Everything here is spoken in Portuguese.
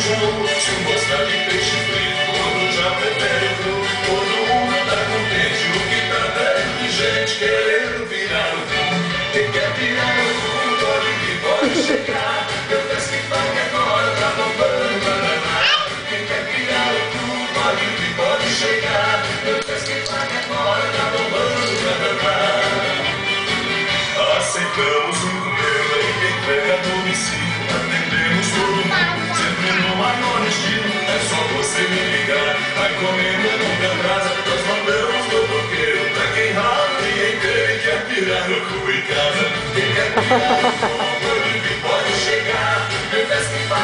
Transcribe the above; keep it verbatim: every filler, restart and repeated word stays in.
feijão, churrasco de peixe frito, quando já prefere o cru. Todo mundo tá contente, o que tá é gente querendo virar o cu. Quem quer virar o cu, pode vir, pode chegar. Eu peço que pague agora, tá bombando Guaraná. Quem quer virar o cu, pode vir, pode chegar. Eu peço que pague agora, tá bombando Guaraná. Aceitamos o encomenda e entrega a domicílio. Atendemos todo mundo, sempre no maior estilo. É só você me ligar, a encomenda não me atrasa. Nós mandamos no bloqueio pra quem rala e inteira e quer pirar no cu em casa. Quem quer pirar no cu, pode vir, pode chegar. Eu peço que